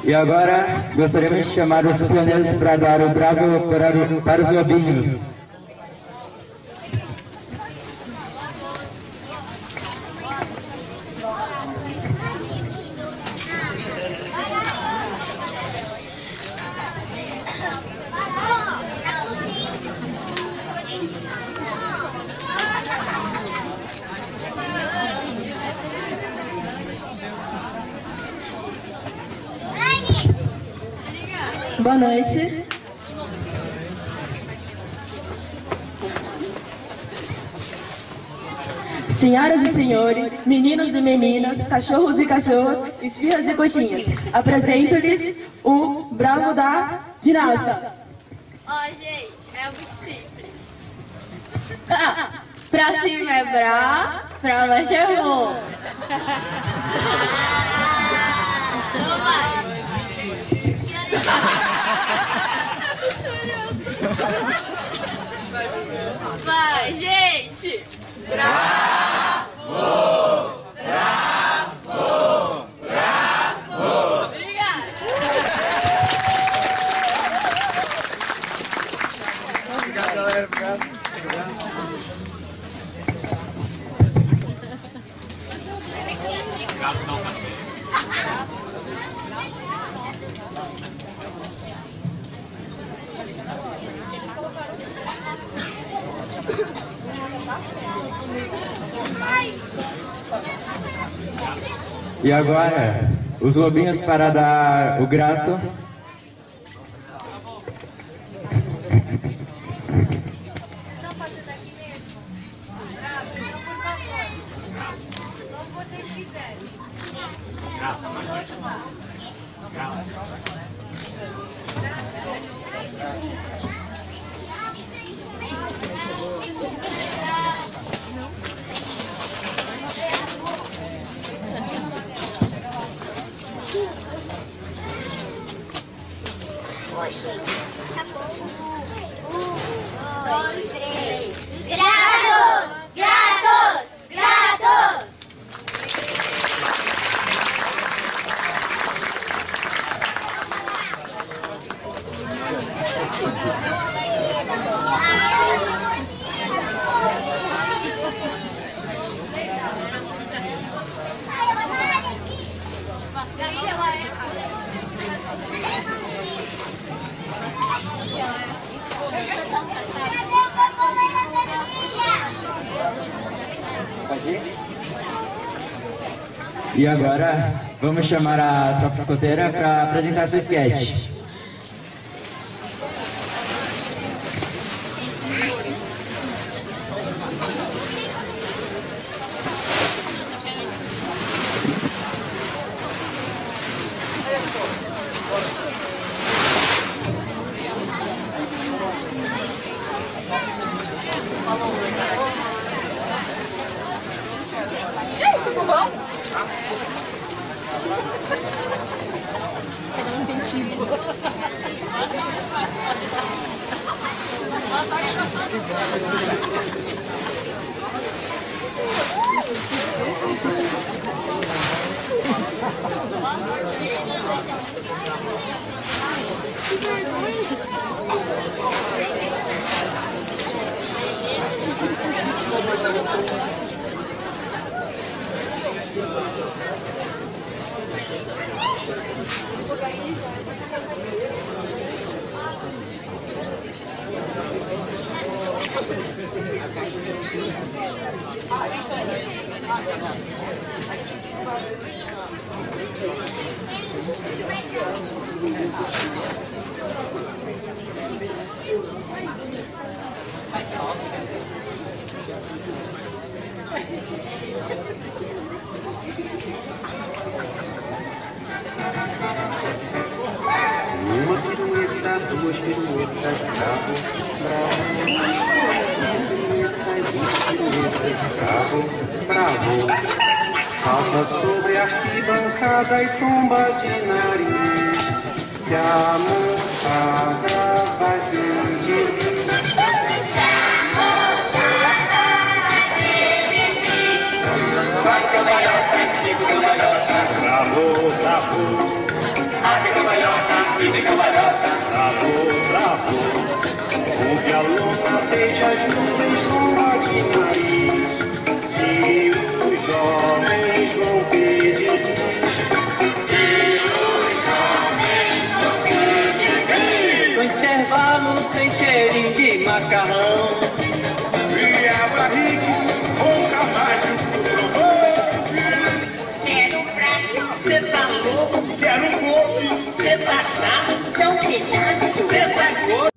E agora gostaríamos de chamar os pioneiros para dar o bravo para os lobinhos. Boa noite. Senhoras e senhores, meninos e meninas, cachorros e cachorras, esfirras e coxinhas, apresento-lhes o bravo da ginasta. Gente, é muito simples. Pra cima é bra, pra baixo é bom. Não vai. Vai, gente! Bravo! Bravo! Bravo! Obrigada! Obrigado, galera. Obrigado. E agora, os lobinhos para dar o grato. E agora, vamos chamar a tropa escoteira para apresentar seu sketch. Uma pirueta, duas piruetas, bravo, bravo. Piruetas, bravo, bravo. Salta sobre a arquibancada e tomba de nariz, que a moçada vai pedir. Vai cambalhotas, cinco cambalhotas, bravo, bravo. as nuvens tomba de nariz, e os jovens vão pedir. No intervalo tem cheirinho de macarrão. E a barrigues com camargo provou. Quero um prato. Cê tá louco? Quero um pouco. Cê tá chato? São pedaços. Cê tá gordo?